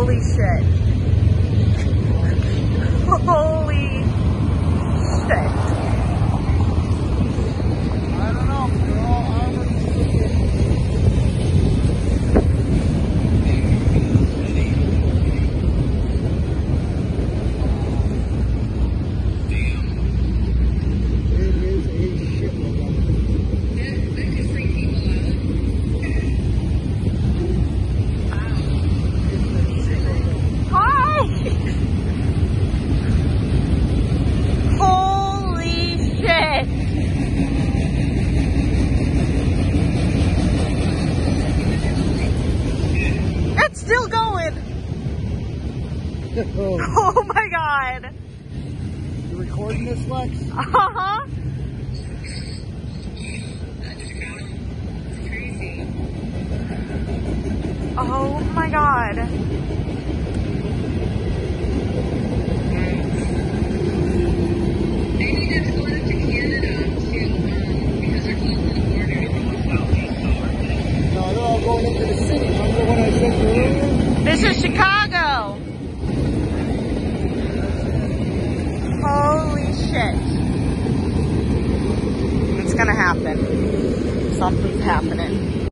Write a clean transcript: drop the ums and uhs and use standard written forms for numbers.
Holy shit. Holy shit. I don't know. They're all armored. It is a shitload of them. That could freak people out. Hi! Holy shit! It's still going! Oh my god! You recording this, Lex? Uh-huh! Oh my god. They need to split up to Canada because they're close to the border. No, they're all going into the city. Remember what I said earlier? This is Chicago! Holy shit. It's gonna happen. Something's happening.